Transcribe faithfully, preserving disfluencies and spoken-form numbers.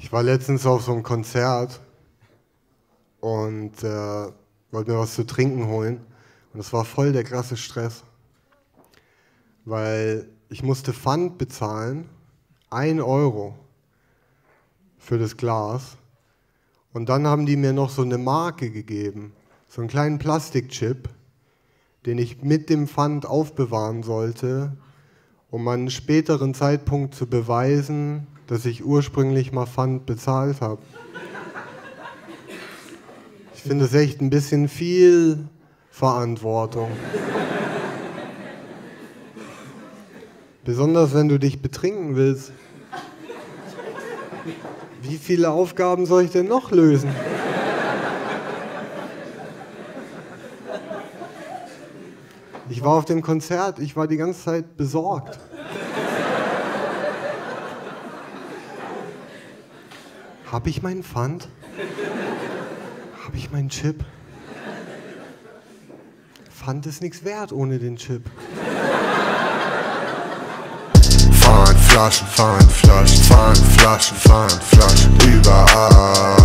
Ich war letztens auf so einem Konzert und äh, wollte mir was zu trinken holen. Und es war voll der krasse Stress. Weil ich musste Pfand bezahlen, ein Euro für das Glas. Und dann haben die mir noch so eine Marke gegeben, so einen kleinen Plastikchip, den ich mit dem Pfand aufbewahren sollte, um an einem späteren Zeitpunkt zu beweisen, dass ich ursprünglich mal Pfand bezahlt habe. Ich finde das echt ein bisschen viel Verantwortung. Besonders wenn du dich betrinken willst. Wie viele Aufgaben soll ich denn noch lösen? Ich war auf dem Konzert, ich war die ganze Zeit besorgt. Habe ich meinen Pfand? Habe ich meinen Chip? Pfand ist nichts wert ohne den Chip. Pfandflaschen, Pfandflaschen, Pfandflaschen, Pfandflaschen, überall.